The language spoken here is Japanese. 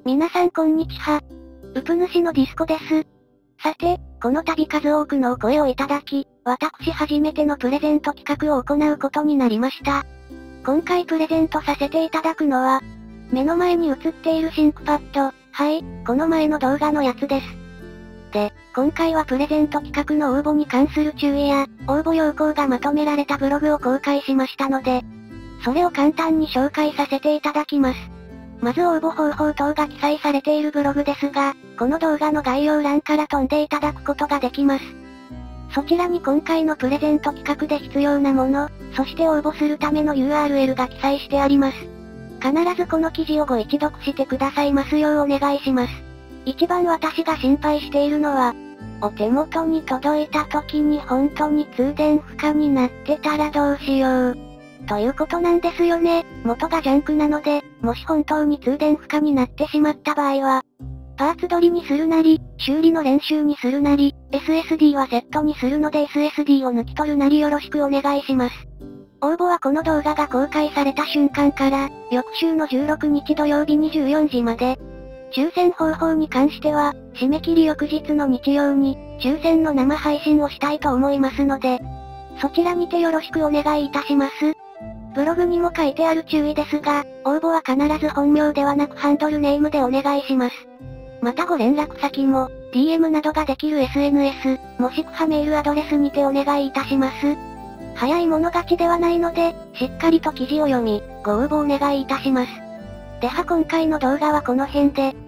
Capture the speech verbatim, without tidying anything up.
皆さんこんにちは。うぷ主のディスコです。さて、この度数多くのお声をいただき、私初めてのプレゼント企画を行うことになりました。今回プレゼントさせていただくのは、目の前に映っているシンクパッド、はい、この前の動画のやつです。で、今回はプレゼント企画の応募に関する注意や、応募要項がまとめられたブログを公開しましたので、それを簡単に紹介させていただきます。まず応募方法等が記載されているブログですが、この動画の概要欄から飛んでいただくことができます。そちらに今回のプレゼント企画で必要なもの、そして応募するための ユーアールエル が記載してあります。必ずこの記事をご一読してくださいますようお願いします。一番私が心配しているのは、お手元に届いた時に本当に通電不可になってたらどうしよう。ということなんですよね。元がジャンクなので、もし本当に通電不可になってしまった場合は、パーツ取りにするなり、修理の練習にするなり、エスエスディー はセットにするので エスエスディー を抜き取るなりよろしくお願いします。応募はこの動画が公開された瞬間から、翌週のじゅうろくにち土曜日にじゅうよじまで、抽選方法に関しては、締め切り翌日の日曜に、抽選の生配信をしたいと思いますので、そちらにてよろしくお願いいたします。ブログにも書いてある注意ですが、応募は必ず本名ではなくハンドルネームでお願いします。またご連絡先も、ディーエム などができる エスエヌエス、もしくはメールアドレスにてお願いいたします。早い者勝ちではないので、しっかりと記事を読み、ご応募お願いいたします。では今回の動画はこの辺で、